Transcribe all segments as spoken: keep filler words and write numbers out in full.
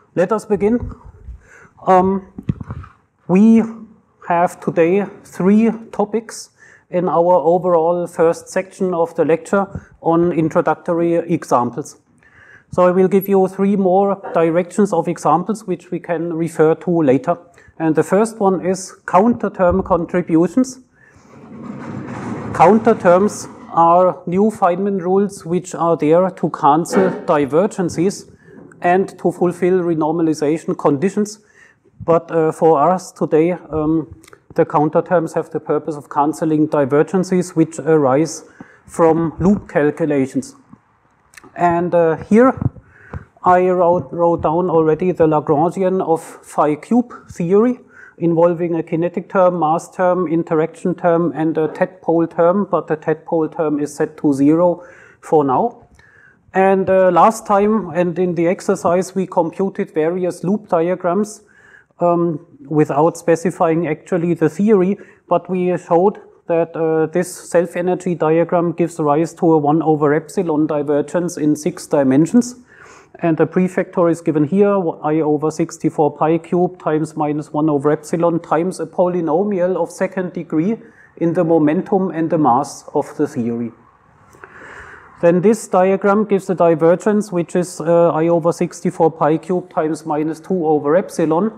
Let us begin. Um, we have today three topics in our overall first section of the lecture on introductory examples. So I will give you three more directions of examples which we can refer to later. And the first one is counter-term contributions. Counter-terms are new Feynman rules which are there to cancel divergences and to fulfill renormalization conditions. But uh, for us today, um, the counter-terms have the purpose of canceling divergences which arise from loop calculations. And uh, here I wrote, wrote down already the Lagrangian of phi cube theory involving a kinetic term, mass term, interaction term, and a tedpole term, but the tedpole term is set to zero for now. And uh, last time, and in the exercise, we computed various loop diagrams um, without specifying actually the theory, but we showed that uh, this self-energy diagram gives rise to a one over epsilon divergence in six dimensions. And the prefactor is given here, I over sixty-four pi cubed times minus one over epsilon times a polynomial of second degree in the momentum and the mass of the theory. Then this diagram gives a divergence which is uh, I over sixty-four pi cubed times minus two over epsilon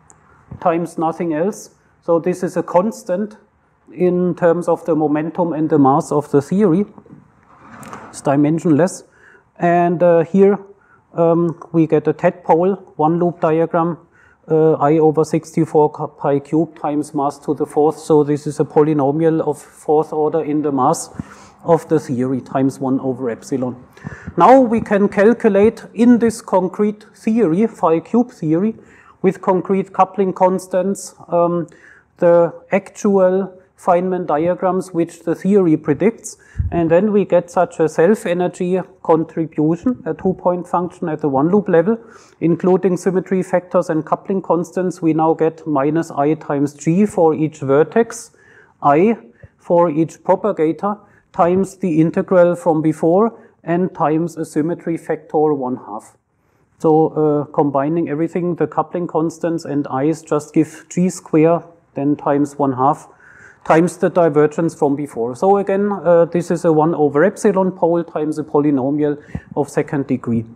times nothing else. So this is a constant in terms of the momentum and the mass of the theory. It's dimensionless. And uh, here um, we get a tedpole, one loop diagram, uh, I over sixty-four pi cubed times mass to the fourth. So this is a polynomial of fourth order in the mass of the theory times one over epsilon. Now we can calculate in this concrete theory, phi cube theory, with concrete coupling constants, um, the actual Feynman diagrams which the theory predicts, and then we get such a self-energy contribution, a two-point function at the one-loop level, including symmetry factors and coupling constants. We now get minus I times g for each vertex, I for each propagator, times the integral from before, and times a symmetry factor one half. So uh, combining everything, the coupling constants and i's just give g square, then times one half, times the divergence from before. So again, uh, this is a one over epsilon pole times a polynomial of second degree.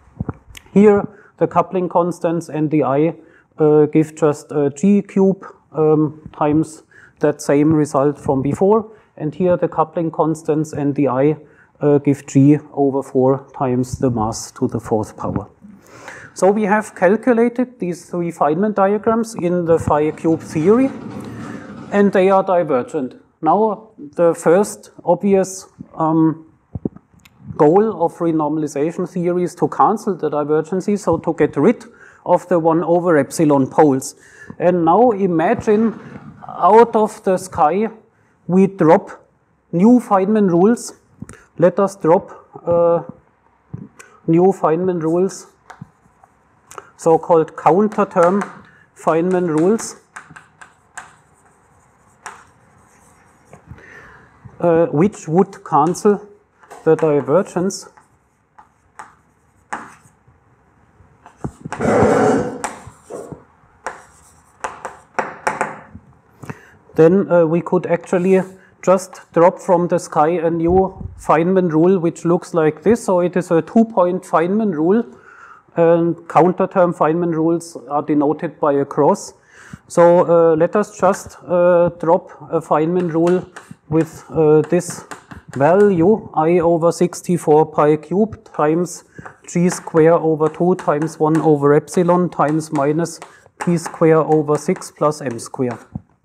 Here, the coupling constants and the I uh, give just uh, g cube um, times that same result from before. And here, the coupling constants and the I uh, give g over four times the mass to the fourth power. So we have calculated these three Feynman diagrams in the phi cube theory, and they are divergent. Now, the first obvious um, goal of renormalization theory is to cancel the divergences, so to get rid of the one over epsilon poles. And now imagine out of the sky we drop new Feynman rules. Let us drop uh, new Feynman rules, so-called counter-term Feynman rules. Uh, which would cancel the divergence then uh, we could actually just drop from the sky a new Feynman rule which looks like this. So it is a two-point Feynman rule, and counter-term Feynman rules are denoted by a cross. So uh, let us just uh, drop a Feynman rule with uh, this value, I over sixty-four pi cubed times g square over two times one over epsilon times minus p square over six plus m square.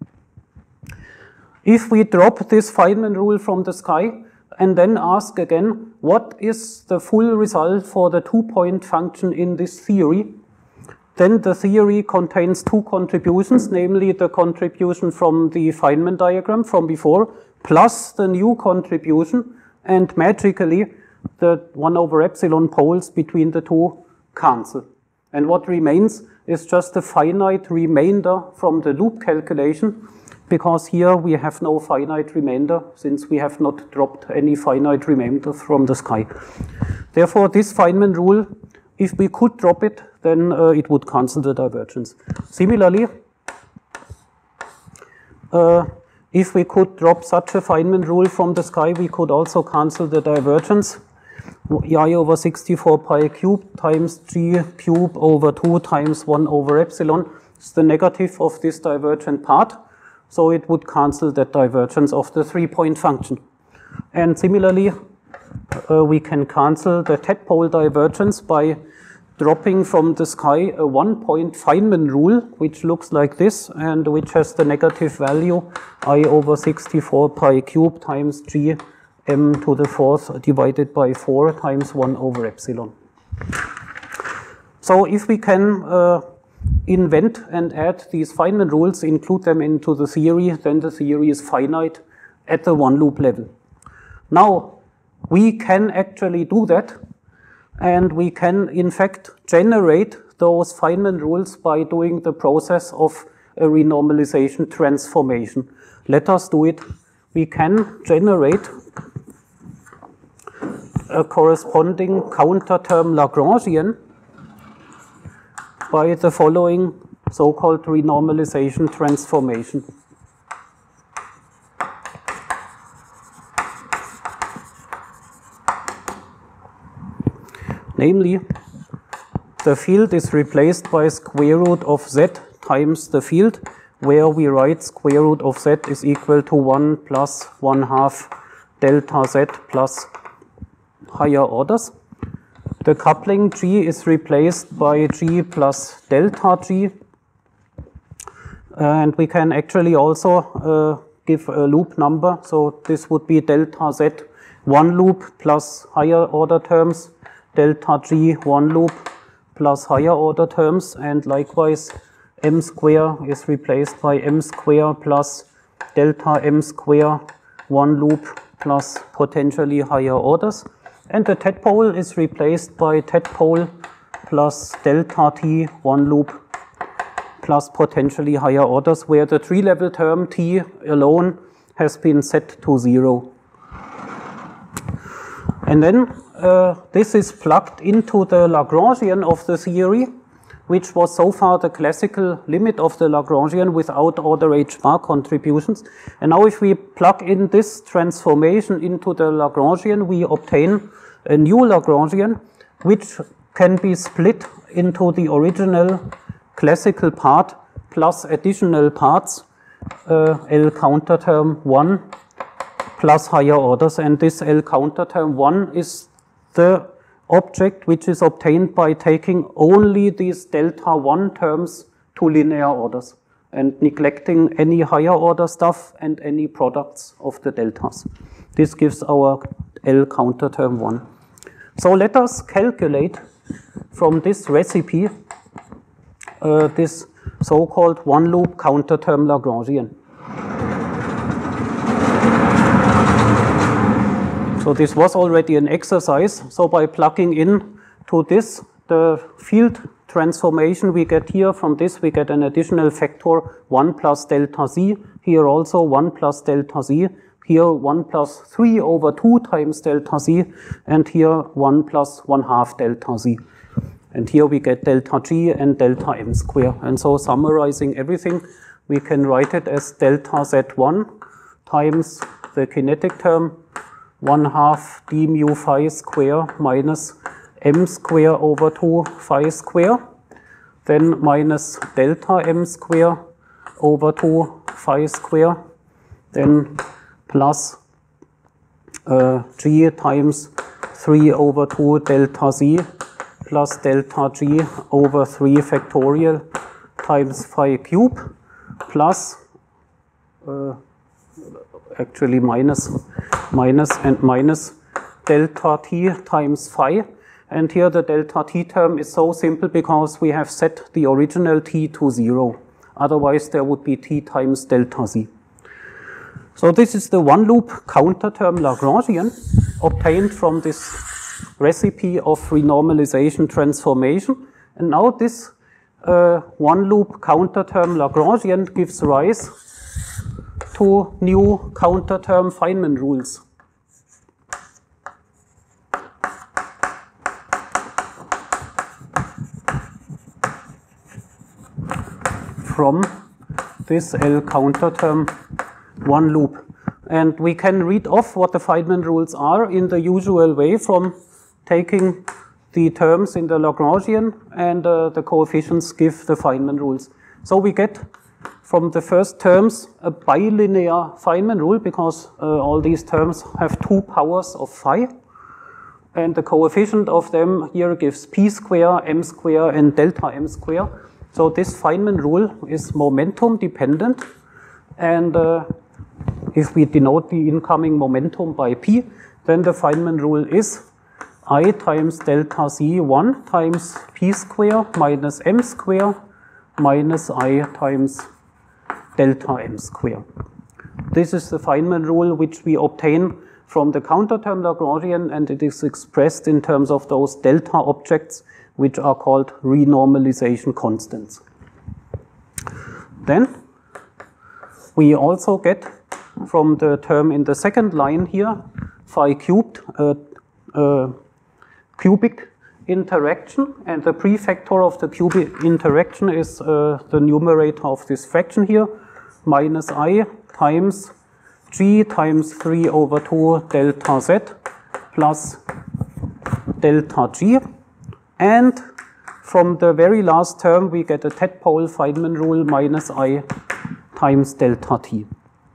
If we drop this Feynman rule from the sky and then ask again, what is the full result for the two-point function in this theory? Then the theory contains two contributions, namely the contribution from the Feynman diagram from before, plus the new contribution, and magically the one over epsilon poles between the two cancel. And what remains is just a finite remainder from the loop calculation, because here we have no finite remainder since we have not dropped any finite remainder from the sky. Therefore, this Feynman rule if we could drop it, then uh, it would cancel the divergence. Similarly, uh, if we could drop such a Feynman rule from the sky, we could also cancel the divergence. I over sixty-four pi cubed times g cube over two times one over epsilon is the negative of this divergent part. So it would cancel that divergence of the three-point function. And similarly, uh, we can cancel the tadpole divergence by dropping from the sky a one-point Feynman rule, which looks like this, and which has the negative value I over sixty-four pi cubed times g m to the fourth divided by four times one over epsilon. So if we can uh, invent and add these Feynman rules, include them into the theory, then the theory is finite at the one loop level. Now, we can actually do that, and we can in fact generate those Feynman rules by doing the process of a renormalization transformation. Let us do it. We can generate a corresponding counter term Lagrangian by the following so-called renormalization transformation. Namely, the field is replaced by square root of z times the field, where we write square root of z is equal to one plus one half delta z plus higher orders. The coupling G is replaced by G plus delta G. And we can actually also uh, give a loop number. So this would be delta Z one loop plus higher order terms, delta G one loop plus higher order terms, and likewise m square is replaced by m square plus delta m square one loop plus potentially higher orders. And the tadpole is replaced by tadpole plus delta t one loop plus potentially higher orders, where the tree-level term t alone has been set to zero. And then uh, this is plugged into the Lagrangian of the theory, which was so far the classical limit of the Lagrangian without order h bar contributions. And now if we plug in this transformation into the Lagrangian, we obtain a new Lagrangian, which can be split into the original classical part plus additional parts, uh, L counter term one plus higher orders. And this L counter term one is the object which is obtained by taking only these delta one terms to linear orders and neglecting any higher order stuff and any products of the deltas. This gives our L counter term one. So let us calculate from this recipe uh, this so-called one loop counter term Lagrangian. So this was already an exercise. So by plugging in to this, the field transformation we get here, from this we get an additional factor one plus delta z, here also one plus delta z, here one plus three over two times delta z, and here one plus one half delta z. And here we get delta g and delta m square. And so summarizing everything, we can write it as delta z one times the kinetic term one half d mu phi square minus m square over two phi square, then minus delta m square over two phi square, then plus uh, g times three over two delta z plus delta g over three factorial times phi cube plus uh, actually minus minus and minus delta t times phi. And here the delta t term is so simple because we have set the original t to zero. Otherwise there would be t times delta z. So this is the one loop counter term Lagrangian obtained from this recipe of renormalization transformation. And now this uh, one loop counter term Lagrangian gives rise to new counter term Feynman rules. from this L counter term one loop. And we can read off what the Feynman rules are in the usual way from taking the terms in the Lagrangian and uh, the coefficients give the Feynman rules. So we get from the first terms a bilinear Feynman rule because uh, all these terms have two powers of phi. And the coefficient of them here gives p square, m square, and delta m square. So this Feynman rule is momentum dependent. And uh, if we denote the incoming momentum by p, then the Feynman rule is I times delta z one times p square minus m square minus I times delta m square. This is the Feynman rule which we obtain from the counterterm Lagrangian, and it is expressed in terms of those delta objects which are called renormalization constants. Then we also get from the term in the second line here phi cubed, uh, uh, cubic interaction, and the prefactor of the cubic interaction is uh, the numerator of this fraction here, minus I times g times three over two delta z plus delta g. And from the very last term we get a tadpole Feynman rule minus I times delta t.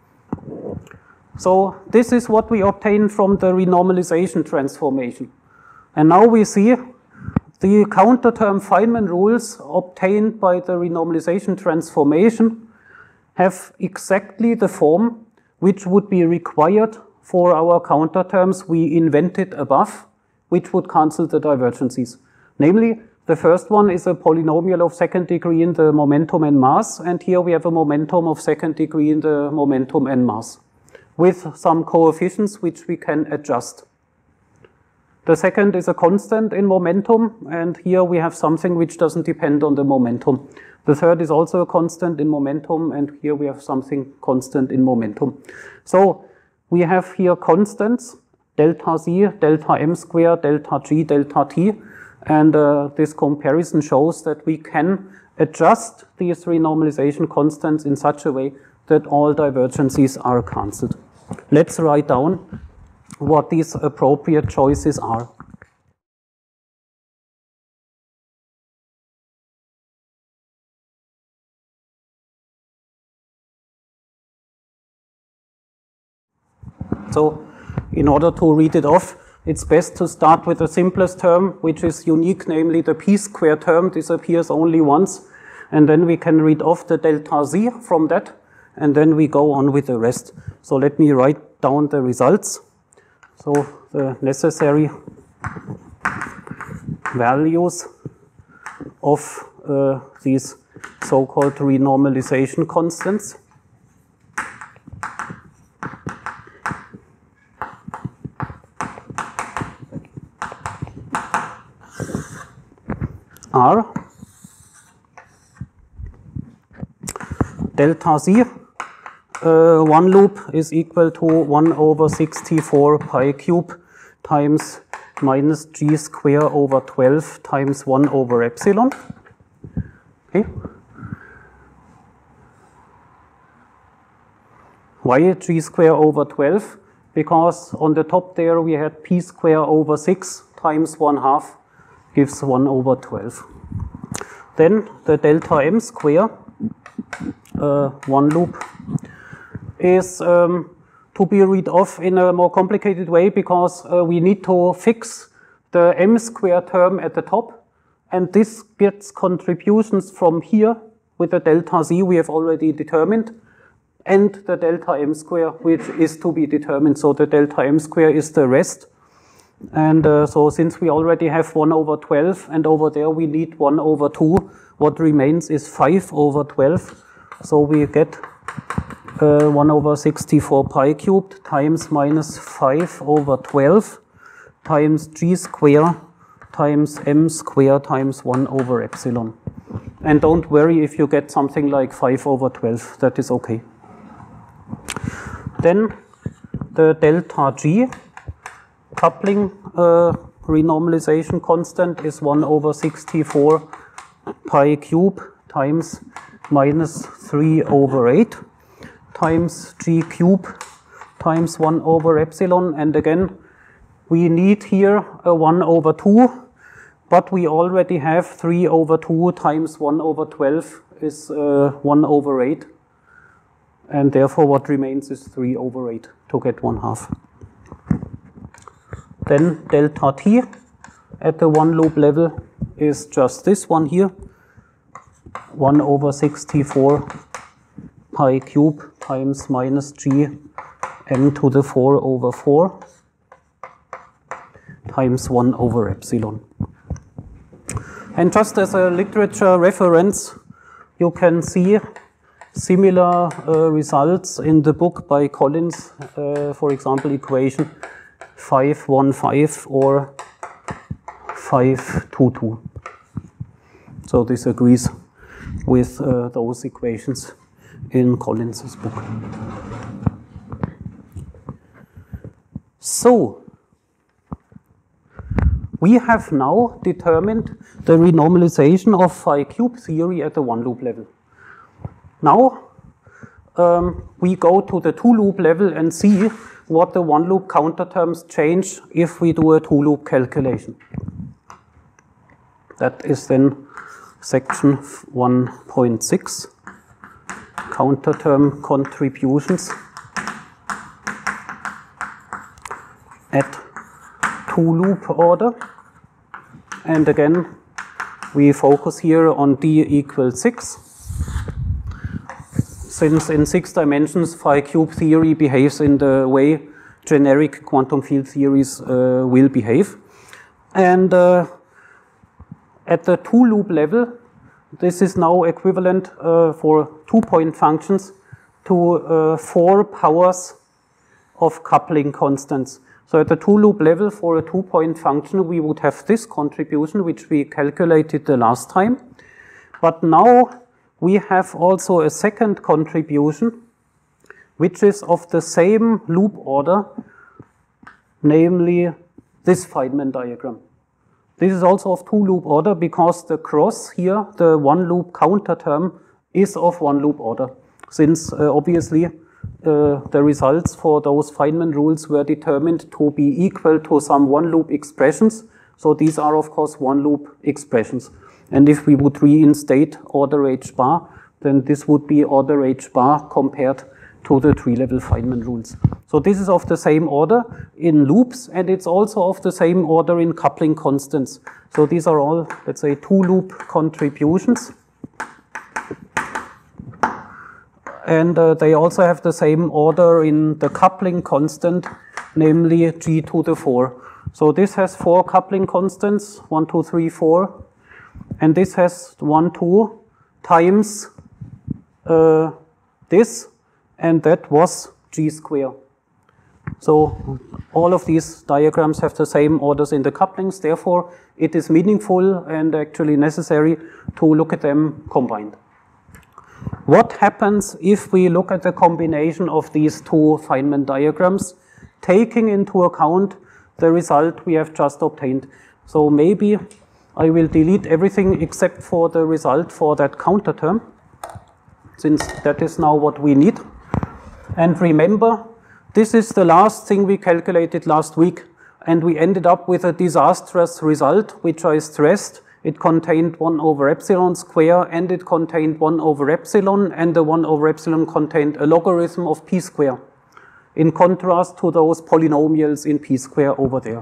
So this is what we obtain from the renormalization transformation. And now we see the counterterm Feynman rules obtained by the renormalization transformation have exactly the form which would be required for our counterterms we invented above, which would cancel the divergences. Namely, the first one is a polynomial of second degree in the momentum and mass, and here we have a momentum of second degree in the momentum and mass, with some coefficients which we can adjust. The second is a constant in momentum, and here we have something which doesn't depend on the momentum. The third is also a constant in momentum, and here we have something constant in momentum. So we have here constants, delta z, delta m square, delta g, delta t, and uh, this comparison shows that we can adjust these renormalization constants in such a way that all divergences are cancelled. Let's write down what these appropriate choices are. So in order to read it off, it's best to start with the simplest term, which is unique, namely the p square term. This appears only once, and then we can read off the delta z from that, and then we go on with the rest. So let me write down the results. So the necessary values of uh, these so-called renormalization constants are delta z. Uh, one loop is equal to one over sixty-four pi cube times minus g square over twelve times one over epsilon. Okay. Why g square over twelve? Because on the top there we had p square over six times one half gives one over twelve. Then the delta m square, uh, one loop, is um, to be read off in a more complicated way because uh, we need to fix the m square term at the top, and this gets contributions from here with the delta z we have already determined, and the delta m square which is to be determined. So the delta m square is the rest. And uh, so since we already have one over twelve, and over there we need one over two, what remains is five over twelve. So we get uh, one over sixty-four pi cubed times minus five over twelve times g square times m square times one over epsilon. And don't worry if you get something like five over twelve, that is okay. Then the delta g coupling uh, renormalization constant is one over sixty-four pi cube times minus three over eight times g cube times one over epsilon. And again, we need here a one over two, but we already have three over two times one over twelve is uh, one over eight. And therefore what remains is three over eight to get one half. Then delta t at the one loop level is just this one here, one over sixty-four pi cube times minus g n to the four over four times one over epsilon. And just as a literature reference, you can see similar uh, results in the book by Collins, uh, for example, equation five one five or five two two. So this agrees with uh, those equations in Collins's book. So we have now determined the renormalization of phi cube theory at the one loop level. Now um, we go to the two loop level and see what the one loop counter terms change if we do a two loop calculation. That is then section one point six, counter term contributions at two loop order. And again, we focus here on d equals six. Since in six dimensions, phi cube theory behaves in the way generic quantum field theories uh, will behave. And uh, at the two loop level, this is now equivalent uh, for two point functions to uh, four powers of coupling constants. So at the two loop level for a two point function, we would have this contribution, which we calculated the last time. But now we have also a second contribution, which is of the same loop order, namely this Feynman diagram. This is also of two loop order because the cross here, the one loop counter term, is of one loop order, since uh, obviously uh, the results for those Feynman rules were determined to be equal to some one loop expressions. So these are of course one loop expressions. And if we would reinstate order h bar, then this would be order h bar compared to the three-level Feynman rules. So this is of the same order in loops, and it's also of the same order in coupling constants. So these are all, let's say, two-loop contributions. And uh, they also have the same order in the coupling constant, namely g to the four. So this has four coupling constants, one, two, three, four. And this has one, two times uh, this, and that was g square. So all of these diagrams have the same orders in the couplings. Therefore, it is meaningful and actually necessary to look at them combined. What happens if we look at the combination of these two Feynman diagrams, taking into account the result we have just obtained? So maybe I will delete everything except for the result for that counter term, since that is now what we need. And remember, this is the last thing we calculated last week, and we ended up with a disastrous result, which I stressed. It contained one over epsilon square, and it contained one over epsilon, and the one over epsilon contained a logarithm of p square, in contrast to those polynomials in p square over there.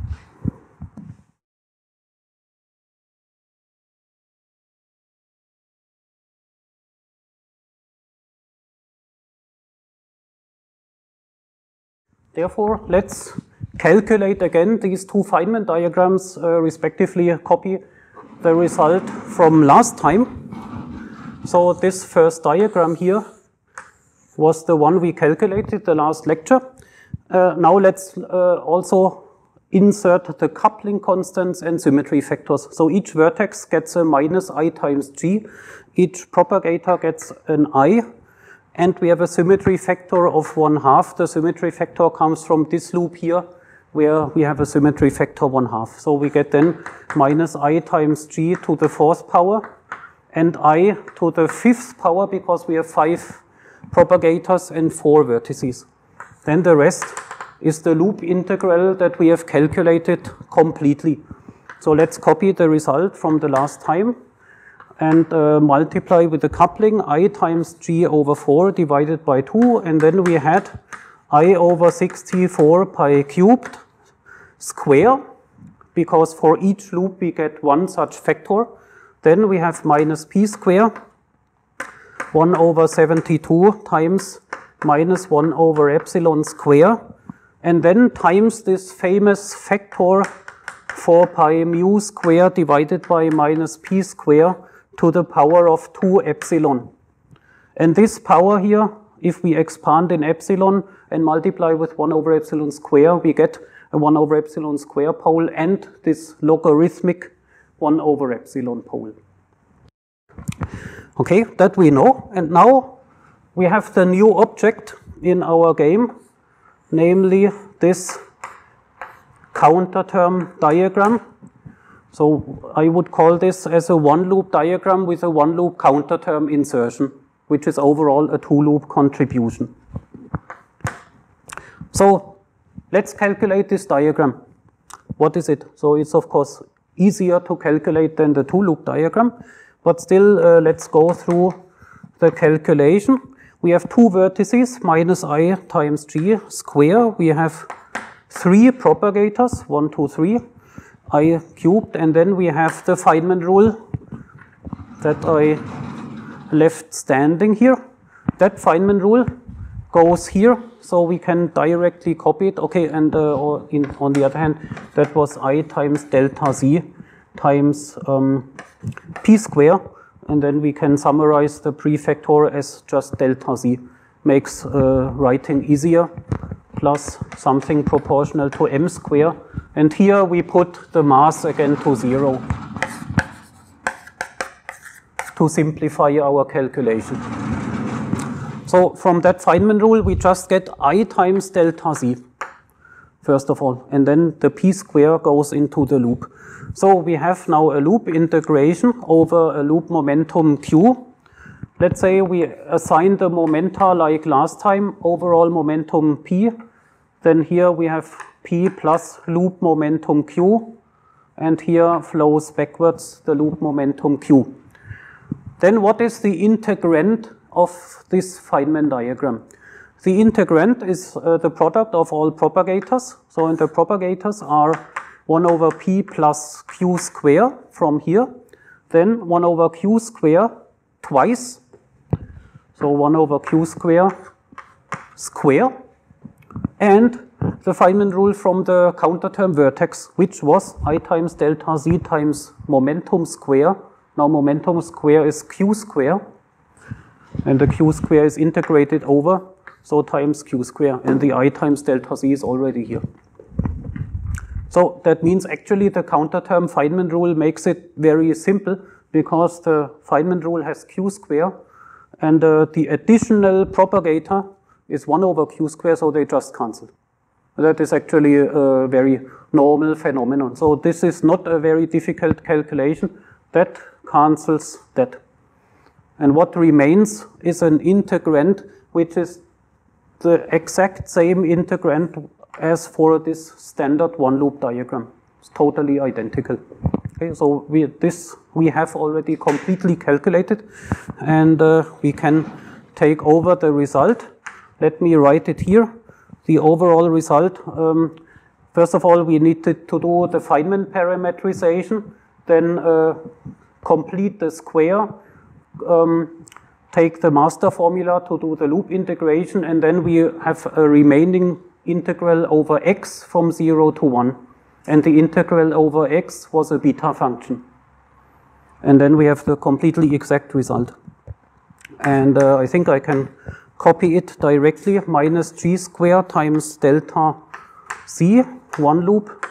Therefore, let's calculate again these two Feynman diagrams, uh, respectively copy the result from last time. So this first diagram here was the one we calculated the last lecture. Uh, now let's uh, also insert the coupling constants and symmetry factors. So each vertex gets a minus I times g, each propagator gets an I, and we have a symmetry factor of one half. The symmetry factor comes from this loop here, where we have a symmetry factor one half. So we get then minus I times g to the fourth power. and I to the fifth power because we have five propagators and four vertices. Then the rest is the loop integral that we have calculated completely. So let's copy the result from the last time and uh, multiply with the coupling I times g over four divided by two, and then we had I over sixty-four pi cubed square, because for each loop we get one such factor. Then we have minus p square, one over seventy-two times minus one over epsilon square, and then times this famous factor four pi mu square divided by minus p square to the power of two epsilon. And this power here, if we expand in epsilon and multiply with one over epsilon square, we get a one over epsilon square pole and this logarithmic one over epsilon pole. Okay, that we know. And now we have the new object in our game, namely this counter term diagram. So I would call this as a one loop diagram with a one loop counter term insertion, which is overall a two loop contribution. So let's calculate this diagram. What is it? So it's of course easier to calculate than the two loop diagram, but still uh, let's go through the calculation. We have two vertices, minus I times g square. We have three propagators, one, two, three, I cubed, and then we have the Feynman rule that I left standing here. That Feynman rule goes here, so we can directly copy it. Okay, and uh, or in, on the other hand, that was I times delta z times um, p square, and then we can summarize the prefactor as just delta z. Makes uh, writing easier, plus something proportional to m square. And here we put the mass again to zero to simplify our calculation. So from that Feynman rule, we just get I times delta z, first of all, and then the p square goes into the loop. So we have now a loop integration over a loop momentum q. Let's say we assign the momenta like last time, overall momentum p. Then here we have p plus loop momentum q, and here flows backwards the loop momentum q. Then what is the integrand of this Feynman diagram? The integrand is uh, the product of all propagators. So and the propagators are one over p plus q square from here, then one over q square twice. So one over q square square, and the Feynman rule from the counter term vertex, which was I times delta z times momentum square. Now momentum square is q square, and the q square is integrated over, so times q square, and the I times delta z is already here. So that means actually the counter term Feynman rule makes it very simple, because the Feynman rule has q square, and uh, the additional propagator is one over q square, so they just cancel. That is actually a very normal phenomenon. So this is not a very difficult calculation. That cancels that. And what remains is an integrand, which is the exact same integrand as for this standard one-loop diagram. It's totally identical. Okay, so we, this we have already completely calculated, and uh, we can take over the result. Let me write it here. The overall result, um, first of all, we needed to do the Feynman parametrization, then uh, complete the square, um, take the master formula to do the loop integration, and then we have a remaining integral over x from zero to one. And the integral over x was a beta function. And then we have the completely exact result. And uh, I think I can copy it directly, minus g squared times delta z, one loop,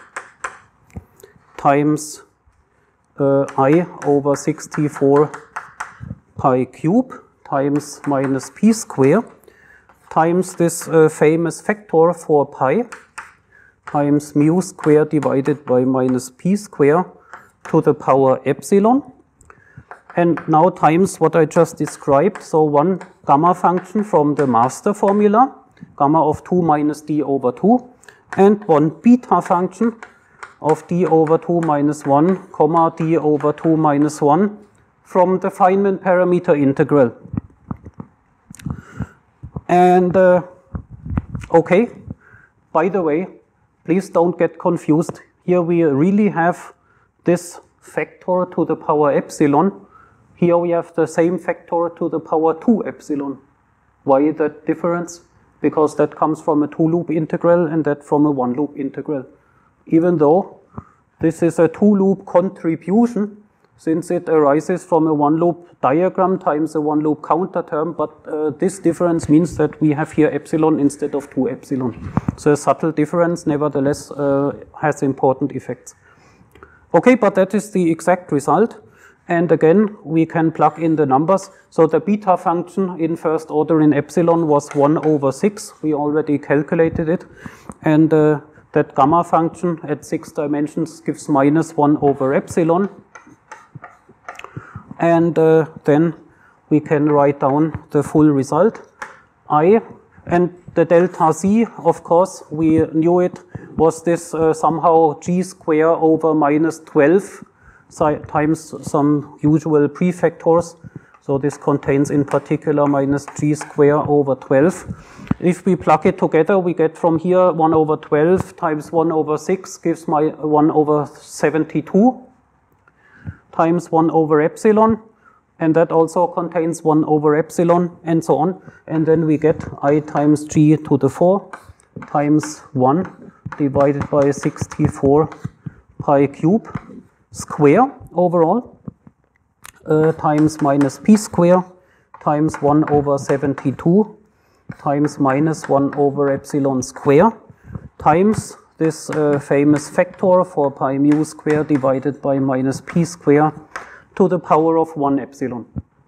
times uh, I over sixty-four pi cube, times minus p square, times this uh, famous factor four pi, times mu square divided by minus p square to the power epsilon. and now times what I just described. So one gamma function from the master formula, gamma of two minus d over two, and one beta function of d over two minus one, comma d over two minus one from the Feynman parameter integral. And uh, okay, by the way, please don't get confused. Here we really have this factor to the power epsilon. Here we have the same factor to the power two epsilon. Why that difference? Because that comes from a two-loop integral and that from a one-loop integral. Even though this is a two-loop contribution, since it arises from a one-loop diagram times a one-loop counter term, but uh, this difference means that we have here epsilon instead of two epsilon. So a subtle difference, nevertheless, uh, has important effects. Okay, but that is the exact result. And again, we can plug in the numbers. So the beta function in first order in epsilon was one over six. We already calculated it. And uh, that gamma function at six dimensions gives minus one over epsilon. And uh, then we can write down the full result, I. And the delta z, of course, we knew it, was this uh, somehow g square over minus twelve times some usual prefactors. So this contains in particular minus g square over twelve. If we plug it together, we get from here one over twelve times one over six gives my one over seventy-two. Times one over epsilon, and that also contains one over epsilon, and so on. And then we get I times g to the four times one divided by sixty-four pi cube square overall, uh, times minus p square times one over seventy-two times minus one over epsilon square times this uh, famous factor for pi mu square divided by minus p square to the power of one epsilon.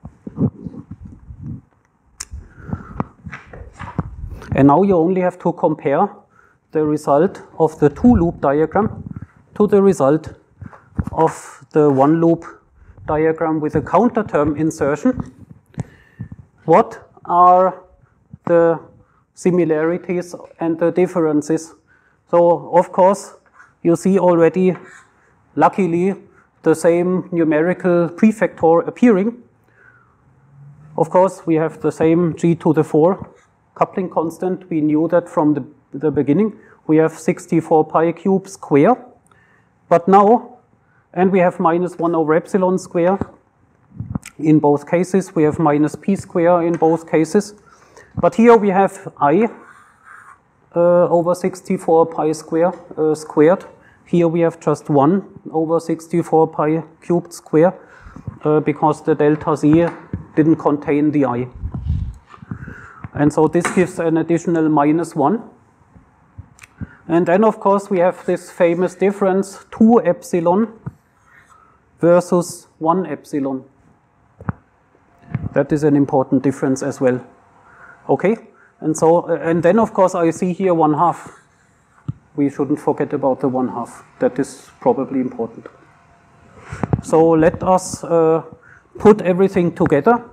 And now you only have to compare the result of the two-loop diagram to the result of the one-loop diagram with a counter term insertion. What are the similarities and the differences? So, of course, you see already, luckily, the same numerical prefactor appearing. Of course, we have the same g to the four coupling constant. We knew that from the, the beginning. We have sixty-four pi cube square. But now, and we have minus one over epsilon square in both cases. We have minus p square in both cases. But here we have I uh, over sixty-four pi square uh, squared. Here we have just one over sixty-four pi cubed square uh, because the delta z didn't contain the I. And so this gives an additional minus one. And then, of course, we have this famous difference, two epsilon versus one epsilon. That is an important difference as well. Okay? And so, and then, of course, I see here one half. We shouldn't forget about the one half. That is probably important. So let us uh, put everything together.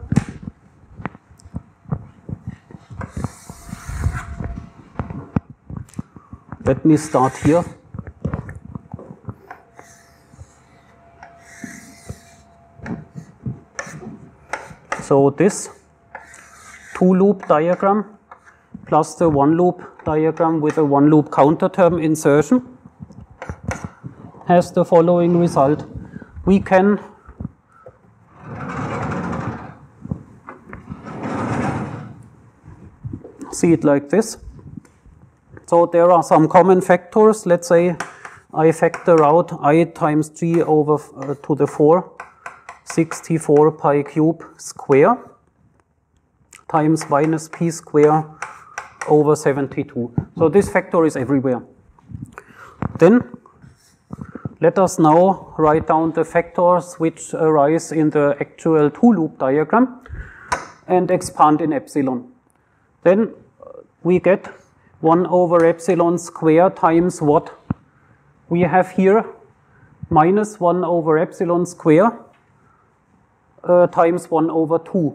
Let me start here. So this two-loop diagram plus the one-loop diagram with a one-loop counter term insertion has the following result. We can see it like this. So there are some common factors. Let's say I factor out I times g over uh, to the four, sixty-four pi cube square times minus p square over seventy-two. So this factor is everywhere. Then let us now write down the factors which arise in the actual two-loop diagram and expand in epsilon. Then we get one over epsilon square times what? We have here minus one over epsilon square uh, times one over two.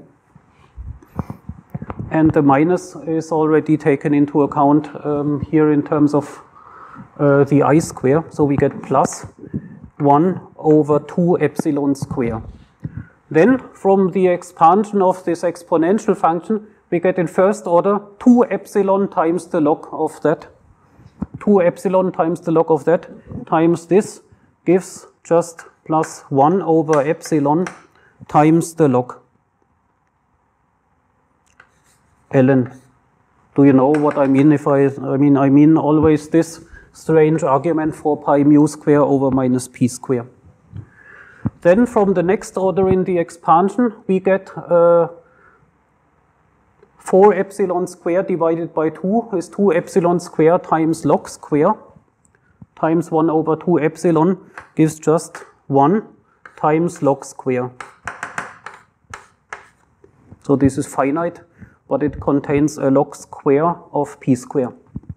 And the minus is already taken into account um, here in terms of uh, the I square. So we get plus one over two epsilon square. Then from the expansion of this exponential function, we get in first order two epsilon times the log of that. two epsilon times the log of that times this gives just plus one over epsilon times the log ln. Do you know what I mean if I, I mean, I mean always this strange argument for pi mu square over minus p square. Then from the next order in the expansion, we get uh, four epsilon square divided by two is two epsilon square times log square times one over two epsilon gives just one times log square. So this is finite, but it contains a log square of p square.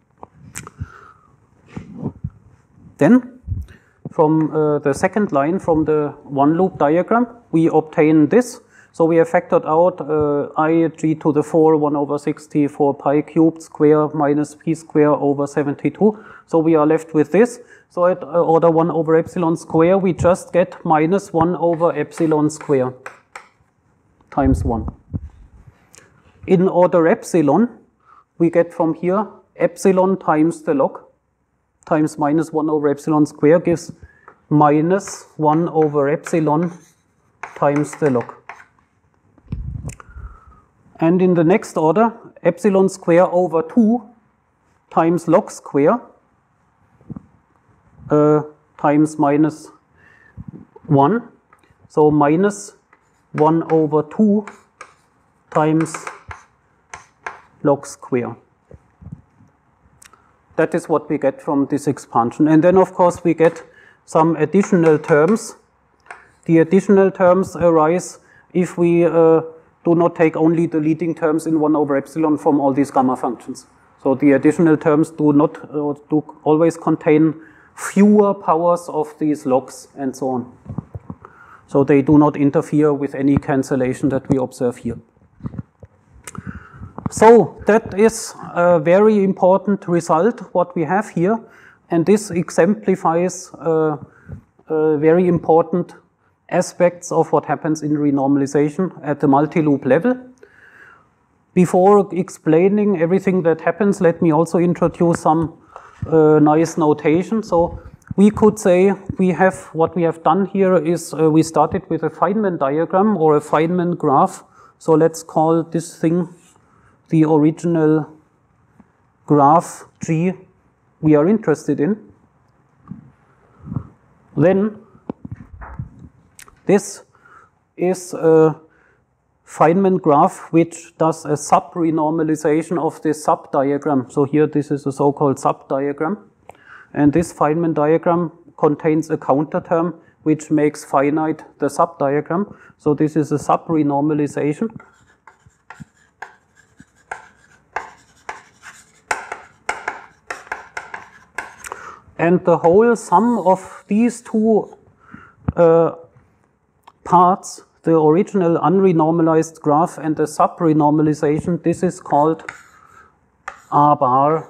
Then, from uh, the second line, from the one loop diagram, we obtain this. So we have factored out uh, I g to the four, one over sixty-four pi cubed square minus p square over seventy-two. So we are left with this. So at uh, order one over epsilon square, we just get minus one over epsilon square times one. In order epsilon, we get from here epsilon times the log times minus one over epsilon square gives minus one over epsilon times the log. And in the next order, epsilon square over two times log square uh, times minus one. So minus one over two times log square. That is what we get from this expansion. And then, of course, we get some additional terms. The additional terms arise if we uh, do not take only the leading terms in one over epsilon from all these gamma functions. So the additional terms do not uh, do always contain fewer powers of these logs and so on. So they do not interfere with any cancellation that we observe here. So that is a very important result, what we have here, and this exemplifies uh, uh, very important aspects of what happens in renormalization at the multi-loop level. Before explaining everything that happens, let me also introduce some uh, nice notation. So we could say we have, what we have done here is uh, we started with a Feynman diagram or a Feynman graph. So let's call this thing the original graph G we are interested in. Then this is a Feynman graph which does a sub-renormalization of this sub-diagram. So here this is a so-called sub-diagram. And this Feynman diagram contains a counter term which makes finite the sub-diagram. So this is a sub-renormalization. And the whole sum of these two uh, parts, the original unrenormalized graph and the sub-renormalization, this is called R bar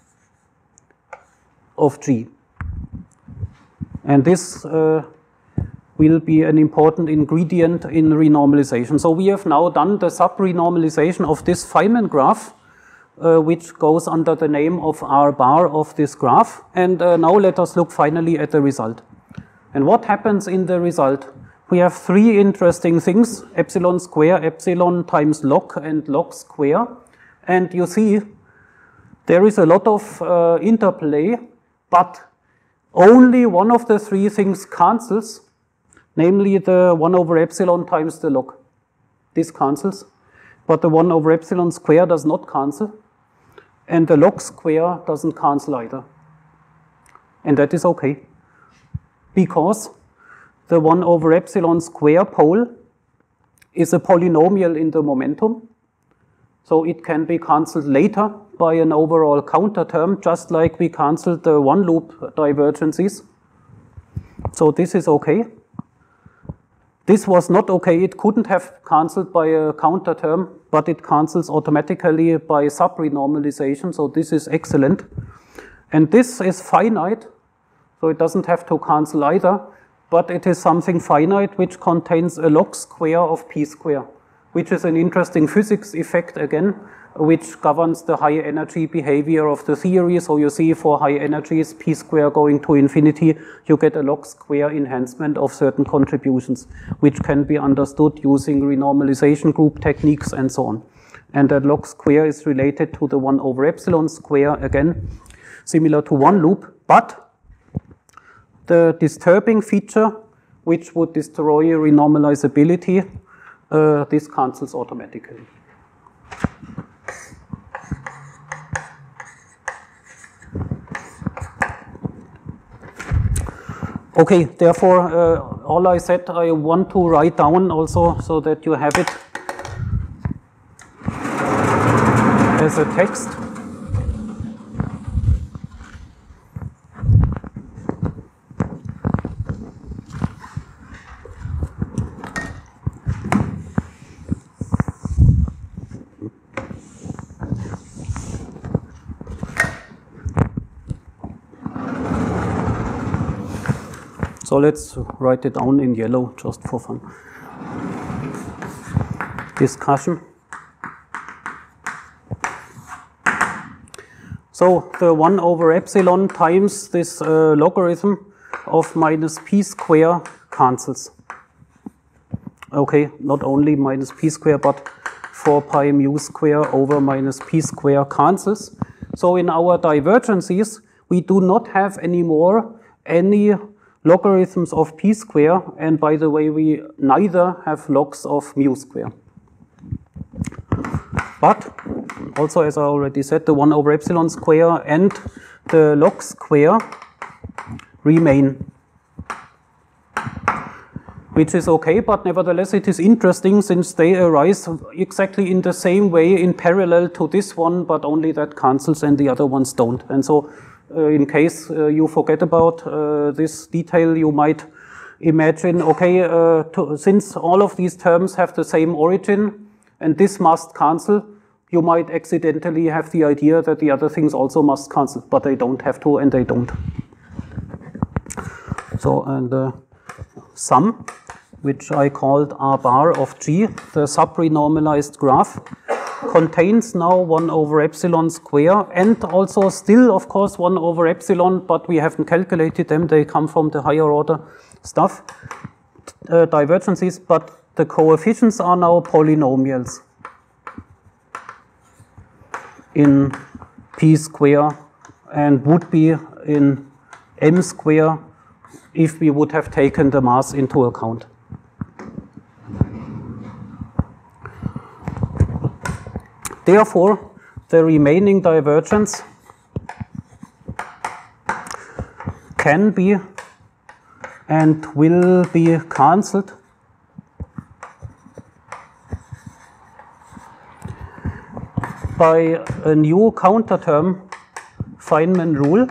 of G. And this uh, will be an important ingredient in renormalization. So we have now done the sub-renormalization of this Feynman graph, Uh, which goes under the name of R bar of this graph. And uh, now let us look finally at the result. And what happens in the result? We have three interesting things, epsilon square, epsilon times log, and log square. And you see, there is a lot of uh, interplay, but only one of the three things cancels, namely the one over epsilon times the log. This cancels, but the one over epsilon square does not cancel. And the log square doesn't cancel either. And that is okay, because the one over epsilon square pole is a polynomial in the momentum. So it can be cancelled later by an overall counter term, just like we cancelled the one loop divergences. So this is okay. this was not okay. It couldn't have cancelled by a counter term, but it cancels automatically by sub-renormalization, so this is excellent. And this is finite, so it doesn't have to cancel either, but it is something finite which contains a log square of p square, which is an interesting physics effect again, which governs the high energy behavior of the theory. So you see for high energies, p square going to infinity, you get a log square enhancement of certain contributions, which can be understood using renormalization group techniques and so on. And that log square is related to the one over epsilon square, again, similar to one loop, but the disturbing feature, which would destroy renormalizability, uh, this cancels automatically. Okay, therefore, uh, all I said I want to write down also so that you have it as a text. So let's write it down in yellow just for fun. Discussion. So the one over epsilon times this uh, logarithm of minus p square cancels. Okay, not only minus p square, but four pi mu square over minus p square cancels. So in our divergences, we do not have anymore any logarithms of p square, and by the way, we neither have logs of mu square. But also, as I already said, the one over epsilon square and the log square remain, which is okay, but nevertheless it is interesting since they arise exactly in the same way in parallel to this one, but only that cancels and the other ones don't. And so Uh, in case uh, you forget about uh, this detail, you might imagine, okay, uh, to, since all of these terms have the same origin and this must cancel, you might accidentally have the idea that the other things also must cancel, but they don't have to and they don't. So, and the sum, which I called R bar of G, the sub-renormalized graph, contains now one over epsilon square and also still, of course, one over epsilon, but we haven't calculated them. They come from the higher order stuff, uh, divergences, but the coefficients are now polynomials in p square and would be in m square if we would have taken the mass into account. Therefore, the remaining divergence can be and will be cancelled by a new counter term, Feynman rule.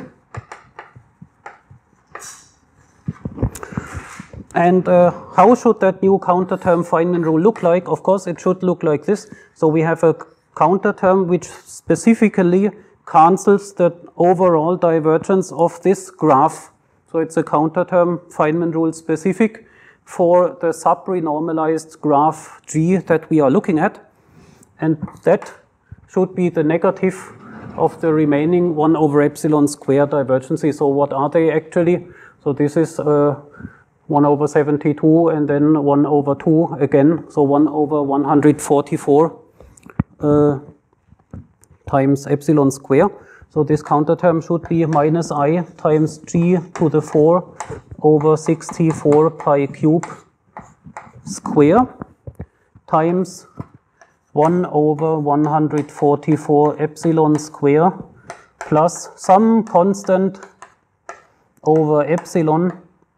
And uh, how should that new counter term Feynman rule look like? Of course, it should look like this. So we have a counter term which specifically cancels the overall divergence of this graph. So it's a counter term, Feynman rule specific, for the sub-renormalized graph G that we are looking at. And that should be the negative of the remaining one over epsilon square divergences. So what are they actually? So this is uh, one over seventy-two and then one over two again. So one over one hundred forty-four. Uh, times epsilon square. So this counter term should be minus I times G to the four over sixty-four pi cube square times one over one hundred forty-four epsilon square plus some constant over epsilon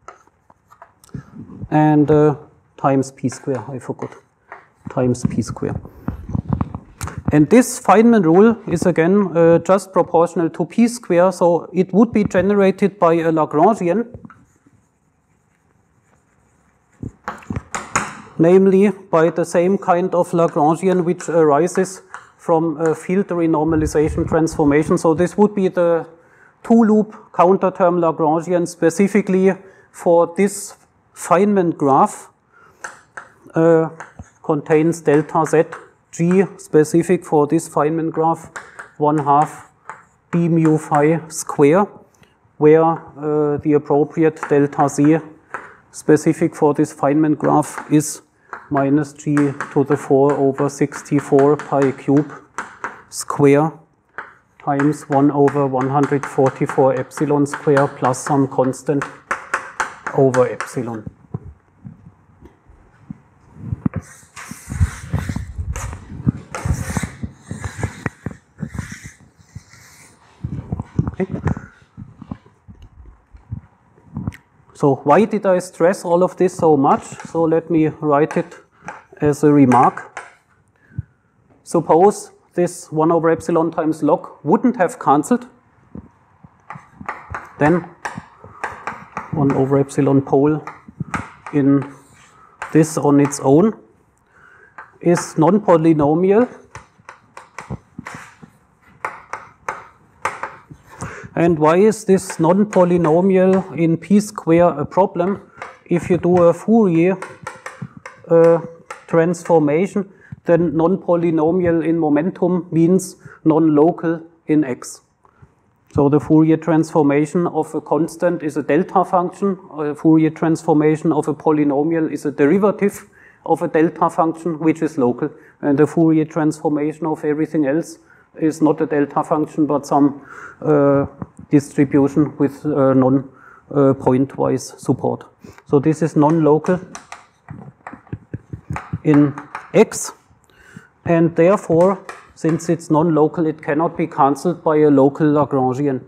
and uh, times p square, I forgot, times p square. And this Feynman rule is again uh, just proportional to p square, so it would be generated by a Lagrangian. namely by the same kind of Lagrangian which arises from a field renormalization transformation. So this would be the two-loop counterterm Lagrangian specifically for this Feynman graph, uh, contains delta z g specific for this Feynman graph, one half b mu phi square, where uh, the appropriate delta z specific for this Feynman graph is minus g to the four over sixty-four pi cube square times one over one hundred forty-four epsilon square plus some constant over epsilon. Okay. So why did I stress all of this so much? So let me write it as a remark. Suppose this one over epsilon times log wouldn't have cancelled, then one over epsilon pole in this on its own is non-polynomial. And why is this non-polynomial in p square a problem? If you do a Fourier uh, transformation, then non-polynomial in momentum means non-local in x. So the Fourier transformation of a constant is a delta function. A Fourier transformation of a polynomial is a derivative of a delta function, which is local. And the Fourier transformation of everything else is not a delta function, but some uh, distribution with uh, non-pointwise uh, support. So this is non-local in x, and therefore, since it's non-local, it cannot be cancelled by a local Lagrangian.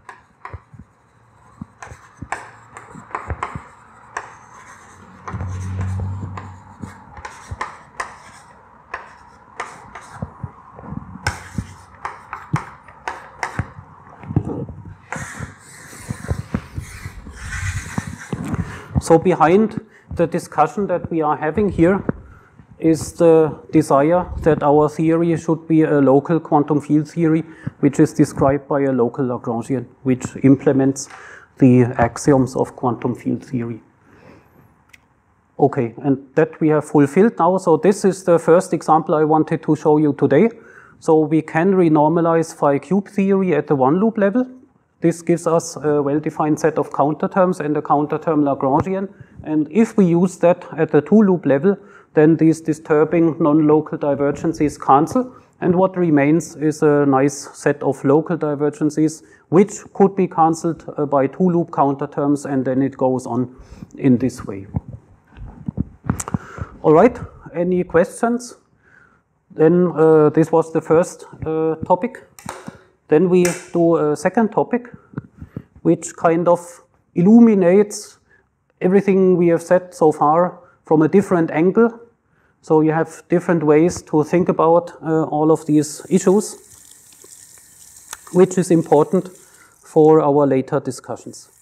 So behind the discussion that we are having here is the desire that our theory should be a local quantum field theory, which is described by a local Lagrangian, which implements the axioms of quantum field theory. Okay, and that we have fulfilled now. So this is the first example I wanted to show you today. So we can renormalize phi cube theory at the one loop level. This gives us a well-defined set of counterterms and a counterterm Lagrangian. And if we use that at the two-loop level, then these disturbing non-local divergences cancel. And what remains is a nice set of local divergences, which could be cancelled by two-loop counterterms, and then it goes on in this way. All right, any questions? Then uh, this was the first uh, topic. Then we do a second topic, which kind of illuminates everything we have said so far from a different angle. So you have different ways to think about uh, all of these issues, which is important for our later discussions.